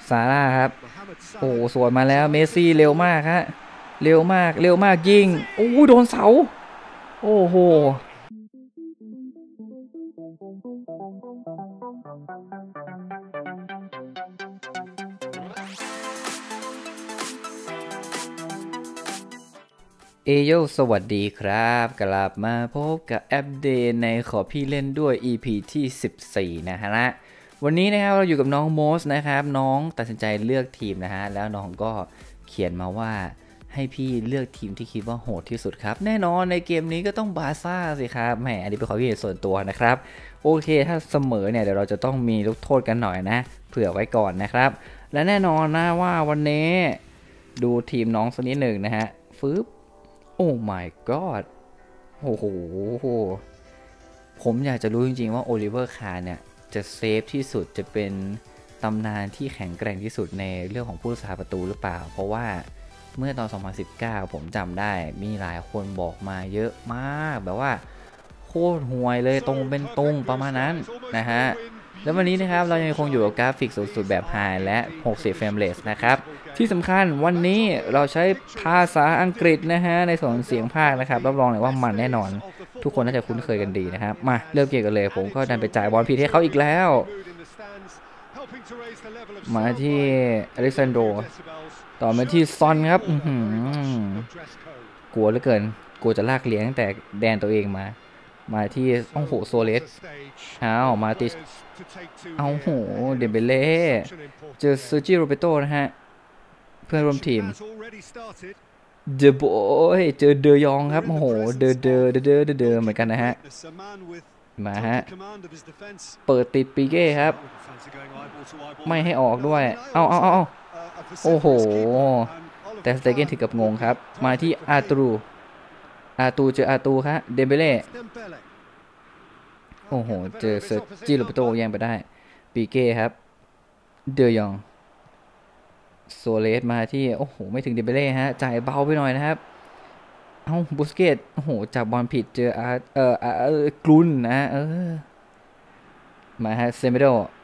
ซาร่าครับโอ้สวนมาแล้วเมสซี่เร็วมากฮะเร็วมากเร็วมากยิงโอ้โดนเสาโอ้โหสวัสดีครับกลับมาพบกับแอปเดย์ในขอพี่เล่นด้วย EP ที่14นะฮะวันนี้นะครับเราอยู่กับน้องโมสนะครับน้องตัดสินใจเลือกทีมนะฮะแล้วน้องก็เขียนมาว่าให้พี่เลือกทีมที่คิดว่าโหดที่สุดครับแน่นอนในเกมนี้ก็ต้องบาร์ซ่าสิครับแหมอันนี้เป็นความคิดเห็นส่วนตัวนะครับโอเคถ้าเสมอเนี่ยเดี๋ยวเราจะต้องมีลูกโทษกันหน่อยนะเผื่อไว้ก่อนนะครับและแน่นอนนะว่าวันนี้ดูทีมน้องสักนิดหนึ่งนะฮะฟื้นโอ้ my god โอ้โหผมอยากจะรู้จริงๆว่าโอลิเวอร์คาร์เนี่ยจะเซฟที่สุดจะเป็นตำนานที่แข็งแกร่งที่สุดในเรื่องของผู้รักษาประตูหรือเปล่าเพราะว่าเมื่อตอน2019ผมจำได้มีหลายคนบอกมาเยอะมากแบบว่าโคตรห่วยเลยตรงเป็นตรงประมาณนั้นนะฮะแล้ววันนี้นะครับเรายังคงอยู่กับกราฟิกสุดๆแบบไฮและ60เฟรมเรทนะครับที่สำคัญวันนี้เราใช้ภาษาอังกฤษนะฮะในส่วนเสียงภาคนะครับรับรองเลยว่ามันแน่นอนทุกคนน่าจะคุ้นเคยกันดีนะครับมาเริ่มเกมกันเลยผมก็ดันไปจ่ายบอลผิดให้เขาอีกแล้วมาที่อเล็กซานโดต่อมาที่ซอนครับกลัวเหลือเกินกลัวจะลากเลี้ยงตั้งแต่แดนตัวเองมาที่โอ้โหโซเลสมาติเอาโหเดเบเล่เจอเซอร์จิโรเบโตนะฮะเพื่อนร่วมทีมเดอะบอยเจอเดยองครับโอ้โหเดอเหมือนกันนะฮะมาฮะเปิดติดปีเก้ครับไม่ให้ออกด้วยเอาโอ้โหแต่สเตเกนถึงกับงงครับมาที่อาตูเจออาตูครับเดเบเล่โอ้โหเจอเซอร์จิโรเบโตแย่งไปได้ปีเก้ครับเดยองโซเลสมาที่โอ้โหไม่ถึงเดเบเล่ฮะจ่ายเบาไปหน่อยนะครับเอาบุสเกตโอ้โหจับบอลผิดเจอกลุนนะมาฮะเซเมโด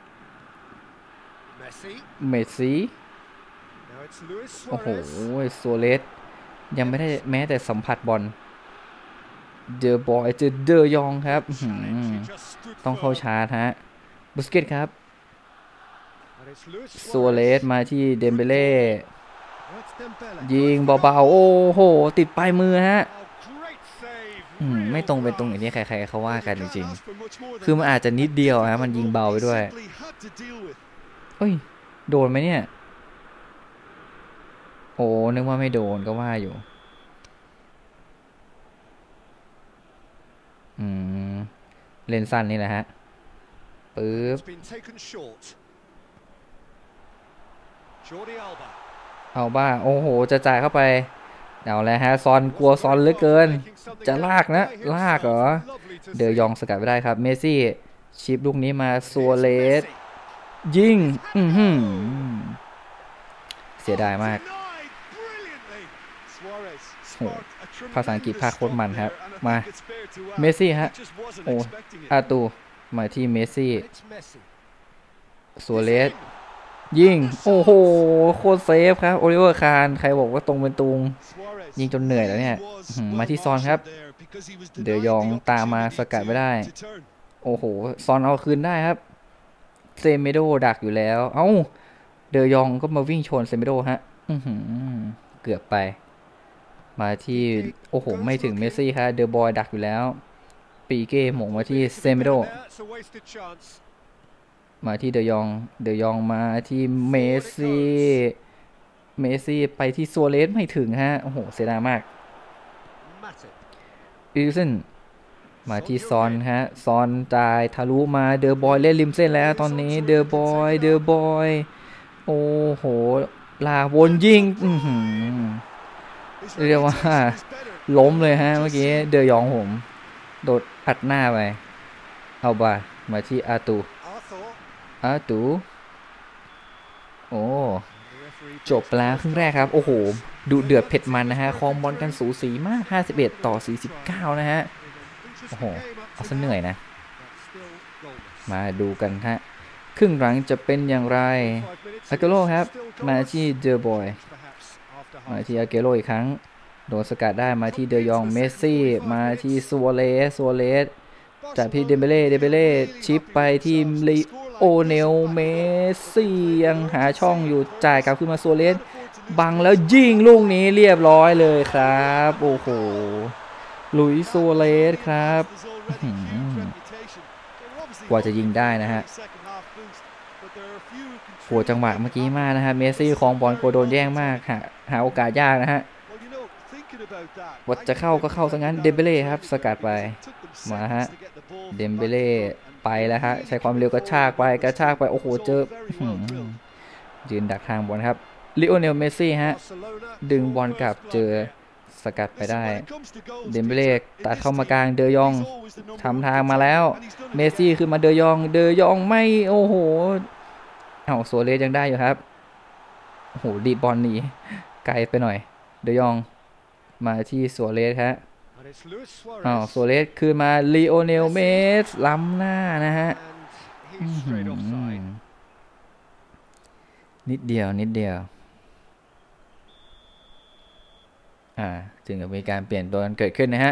เมสซี่โอ้โหโซเลสยังไม่ได้แม้แต่สัมผัสบอลเดอะบอยเจอเดอยองครับต้องเข้าชาร์จฮะบุสเกตครับโซเลสมาที่เดมเบเล่ยิงเบาๆโอ้โหติดปลายมือฮะไม่ตรงเป็นตรงอย่างนี้ใครๆเขาว่ากันจริงๆคือมันอาจจะนิดเดียวฮะมันยิงเบาไปด้วยเฮ้ยโดนไหมเนี่ยโอ้นึกว่าไม่โดนก็ว่าอยู่เล่นสั้นนี่แหละฮะปึ๊บเอาบ้าโอ้โหจะจ่ายเข้าไปเอาแล้วฮะซอนกลัวซอนเหลือเกินจะลากนะลากเหรอเดยองสกัดไม่ได้ครับเมสซี่ชิปลูกนี้มาซัวเลสยิงเสียดายมากภาษาอังกฤษภาคโคตรมันครับมาเมสซี่ฮะโอ้อาตูมาที่เมสซี่ซัวเลสยิงโอ้โหโคตรเซฟครับโอลิเวอร์คาร์ใครบอกว่าตรงเป็นตุงยิงจนเหนื่อยแล้วเนี่ยมาที่ซอนครับเดยองตามมาสกัดไม่ได้โอ้โหซอนเอาคืนได้ครับเซเมโดดักอยู่แล้วเอ้าเดยองก็มาวิ่งชนเซเมโดฮะเกือบไปมาที่โอ้โหไม่ถึงเมสซี่ครับเดอะบอยดักอยู่แล้วปีเก้หม่งมาที่เซเมโดมาที่เดยองมาที่เมสซี่ไปที่ซัวเลสไม่ถึงฮะโอ้โหเสียดายมากอิลเซนมาที่ซอนฮะซอนจ่ายทะลุมาเดอะบอยเล่นริมเส้นแล้วตอนนี้เดอะบอยโอ้โหลาวนยิงเรียกว่าล้มเลยฮะเมื่อกี้เดยองผมโดดอัดหน้าไปเอาบ่ามาที่อาตูโอ้จบแล้วครึ่งแรกครับโอ้โหดูเดือดเผ็ดมันนะฮะครองบอลกันสูสีมาก51-49นะฮะโอ้โหเอาซะเหนื่อยนะมาดูกันฮะครึ่งหลังจะเป็นอย่างไรอาเกโรครับมาที่เดอ บอยมาที่อาเกโรอีกครั้งโดนสกัดได้มาที่เดยองเมสซี่มาที่ซัวเรสจากพี่เดมเบเล่ชิปไปที่ลีโอเนลเมสซี่ยังหาช่องอยู่จ่ายกลับขึ้นมาซัวเรสบังแล้วยิงลูกนี้เรียบร้อยเลยครับโอ้โหลุยซัวเรสครับกว่าจะยิงได้นะฮะโหจังหวะเมื่อกี้มากนะฮะเมสซี่ของบอลโกโดนแย่งมากหาโอกาสยากนะฮะว่าจะเข้าก็เข้าซะงั้นเดมเบเล่ครับสกัดไปมาฮะเดมเบเล่ไปแล้วฮะใช้ความเร็วกระชากไปโอ้โหเจอยืนดักทางบอลครับลิโอเนลเมสซี่ฮะดึงบอลกลับเจอสกัดไปได้เดมเบเล่ตัดเข้ามากลางเดยองทำทางมาแล้วเมสซี่คือมาเดยองไม่โอ้โหเอาโซเลสยังได้อยู่ครับโอ้โหดีบอลหนีไกลไปหน่อยเดยองมาที่โซเลสครับโซเลสคือมาลีโอเนลเมสล้ำหน้านะฮะนิดเดียวจึงจะมีการเปลี่ยนตัวกันเกิดขึ้นนะฮะ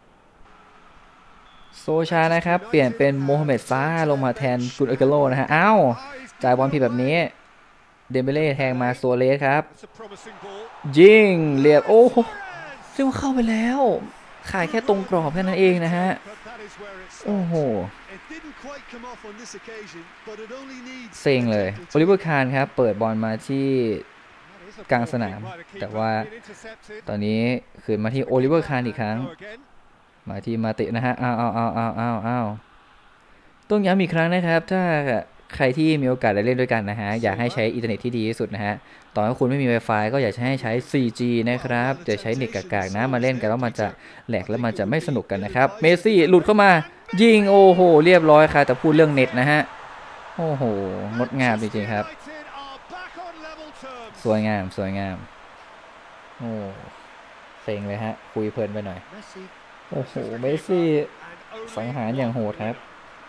โซชานะครับเปลี่ยนเป็นโมฮัมเหม็ดซาลงมาแทนกุนอาเกโรนะฮะจ่ายบอลผิดแบบนี้เดมเบเล่แทงมาโซเลสครับยิงเรียบโอ้โหซึ่งเข้าไปแล้วขาดแค่ตรงกรอบแค่นั้นเองนะฮะโอ้โหเซ็งเลยโอลิเวอร์คาร์ครับเปิดบอลมาที่กลางสนามแต่ว่าตอนนี้คืนมาที่โอลิเวอร์คาร์อีกครั้งมาที่มาตินะฮะต้องย้ำอีกครั้งนะครับถ้าใครที่มีโอกาสได้เล่นด้วยกันนะฮะอยากให้ใช้อินเทอร์เน็ตที่ดีที่สุดนะฮะตอนที่คุณไม่มี Wi-Fi ก็อยากให้ใช้ 4G นะครับจะใช้เน็ตกากๆนะมาเล่นกันแล้วมันจะแหลกแล้วมันจะไม่สนุกกันนะครับเมสซี่หลุดเข้ามายิงโอ้โหเรียบร้อยครับแต่พูดเรื่องเน็ตนะฮะโอ้โหงดงามจริงๆครับสวยงามโอ้เซ็งเลยฮะคุยเพลินไปหน่อยโอ้โหเมสซี่สังหารอย่างโหดครับ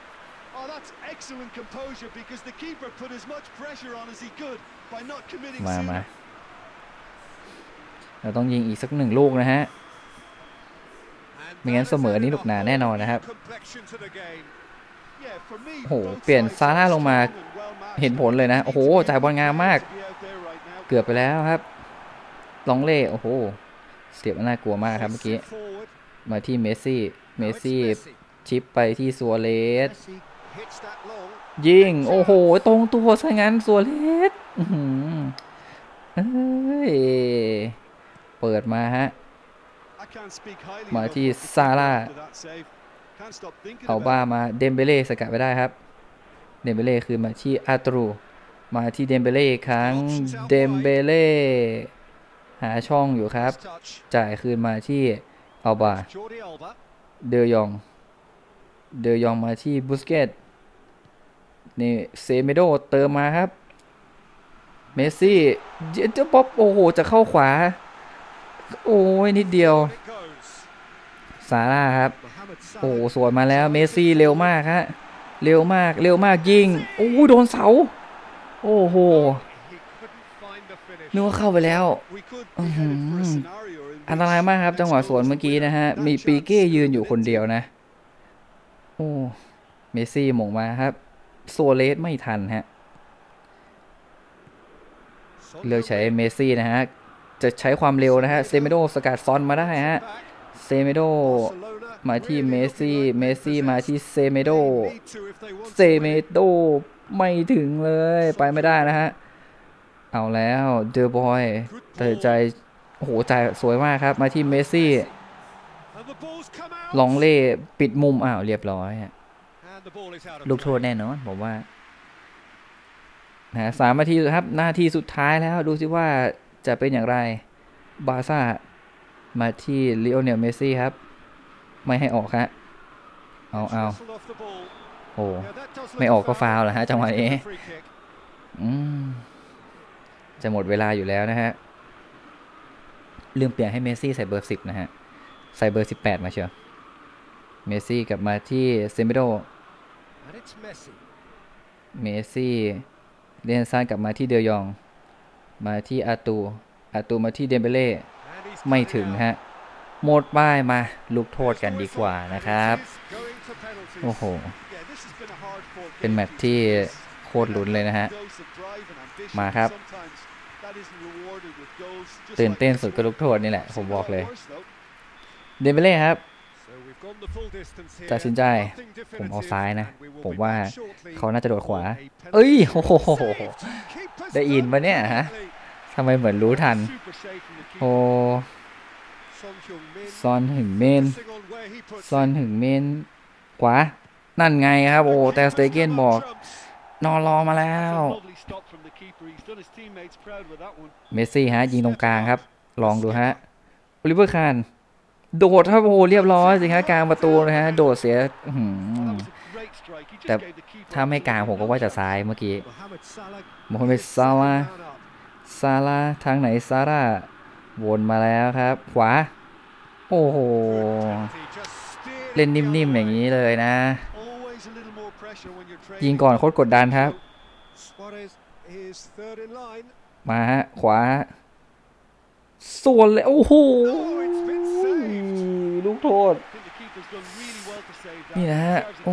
มาเราต้องยิงอีกสัก1 ลูกนะฮะไม่งั้นเสมอนี้หนุกหนาแน่นอนนะครับโอ้โหเปลี่ยนซาร่าลงมาเห็นผลเลยนะโอ้โหจ่ายบอลงามมากเกือบไปแล้วครับลองเล่โอ้โหเสียบน่ากลัวมากครับเมื่อกี้มาที่เมสซี่ชิปไปที่ซัวเรสยิงโอ้โหตรงตัวซะงั้นซัวเรสเปิดมาฮะมาที่ซาร่าเอาบ้ามาเดมเบเล่สกัดไปได้ครับเดมเบเล่คือมาที่อาตรูมาที่เดมเบเล่ครั้งเดมเบเล่หาช่องอยู่ครับจ่ายคืนมาที่อัลบาเดยองมาที่บุสเกตนี่เซเมโดเติมมาครับเมสซี่เจ้าป๊อปโอ้โหจะเข้าขวาโอ้ยนิดเดียวซาร่าครับโอ้สวนมาแล้วเมสซี่เร็วมากฮะเร็วมากยิงโอ้โดนเสาโอ้โหนึกว่าเข้าไปแล้วอันตรายมากครับจังหวะสวนเมื่อกี้นะฮะมีปีเก้ยืนอยู่คนเดียวนะโอ้เมสซี่หม่งมาครับโซเลสไม่ทันฮะเลือกใช้เมสซี่นะฮะจะใช้ความเร็วนะฮะเซเมโดสกัดซอนมาได้ฮะเซเมโดมาที่เมสซี่มาที่เซเมโดไม่ถึงเลยไปไม่ได้นะฮะเอาแล้วเดอ บอยตัดใจโอ้โหจ่ายสวยมากครับมาที่เมสซี่ลองเล่ปิดมุมเรียบร้อยลูกโทษแน่นอนผมว่า3 นาทีครับหน้าที่สุดท้ายแล้วดูสิว่าจะเป็นอย่างไรบาร์ซ่ามาที่ลิโอเนลเมสซี่ครับไม่ให้ออกฮะเอาโอ้ไม่ออกก็ฟาวล์แล้วฮะจังหวะนี้จะหมดเวลาอยู่แล้วนะฮะลืมเปลี่ยนให้เมสซี่ใส่เบอร์10นะฮะใส่เบอร์18มาเชียวเมสซี่กลับมาที่เซมิโดเมสซี่เลียนซานกลับมาที่เดยองมาที่อาตูมาที่เดมเบเล่ไม่ถึงฮะหมดป้ายมาลูกโทษกันดีกว่านะครับโอ้โหเป็นแมตช์ที่โคตรลุ้นเลยนะฮะมาครับตื่นเต้นสุดก็ลูกโทษนี่แหละผมบอกเลยเดมเบเล่ครับตัดสินใจผมเอาซ้ายนะผมว่าเขาน่าจะโดดขวาเอ้ยโอ้โหได้อินปะเนี่ยฮะทำไมเหมือนรู้ทันโอ้ซอนหึงเมนขวานั่นไงครับโอ้แต่สเตเกนบอกนอนรอมาแล้วเมสซี่ฮะยิงตรงกลางครับลองดูฮะโอลิเวอร์คานโดดครับโอ้เรียบร้อยสิครับกลางประตูนะฮะโดดเสียแต่ถ้าไม่กลางผมก็ว่าจะซ้ายเมื่อกี้โมฮัมเหม็ดซาลาทางไหนซาร่าวนมาแล้วครับขวาโอ้โหเล่นนิ่มๆอย่างนี้เลยนะยิงก่อนโคตรกดดันครับมาฮะขวาส่วนเลยโอ้โหลูกโทษนี่นะฮะโอ้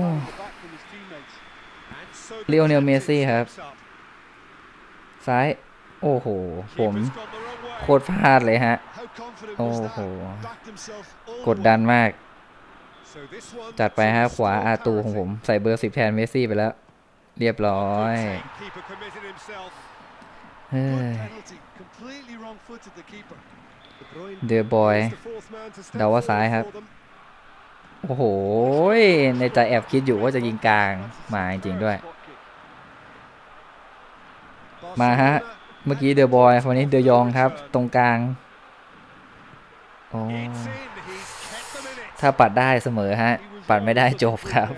เลโอเนลเมสซี่ครับซ้ายโอ้โหผมโคตรพลาดเลยฮะโอ้โหกดดันมากจัดไปฮะขวาอาตูของผมใส่เบอร์10แทนเมสซี่ไปแล้วเรียบร้อยเดอะบอยเดาว่าซ้ายครับโอ้โหในใจแอบคิดอยู่ว่าจะยิงกลางมาจริงๆด้วยมาฮะเมื่อกี้เดอะบอยวันนี้เดอะยองครับตรงกลางโอ้ถ้าปัดได้เสมอฮะปัดไม่ได้จบครับ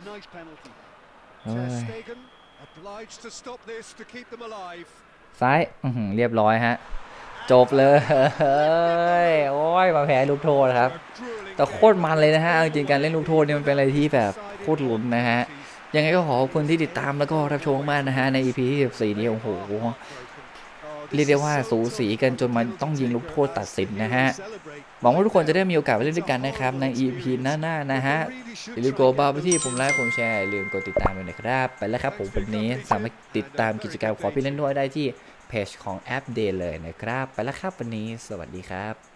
ซ้ายเรียบร้อยฮะจบเลยโอ้ยมาแพ้ลูกโทษครับแต่โคตรมันเลยนะฮะจริงๆการเล่นลูกโทษเนี่ยมันเป็นอะไรที่แบบโคตรลุ้นนะฮะยังไงก็ขอบคุณที่ติดตามแล้วก็รับชมมากนะฮะใน EP ที่14นี้โอ้โหเรียกได้ว่าสูสีกันจนมันต้องยิงลูกโทษตัดสินนะฮะหวังว่าทุกคนจะได้มีโอกาสไปเล่นด้วยกันนะครับใน EP หน้าๆนะฮะอย่าลืมกดบาร์ไปที่ผมไลค์ผมแชร์อย่าลืมกดติดตามด้วยนะครับไปแล้วครับผมวันนี้สามารถติดตามกิจกรรมขอพี่เล่นด้วยได้ที่เพจของแอปเดย์เลยนะครับไปแล้วครับวันนี้สวัสดีครับ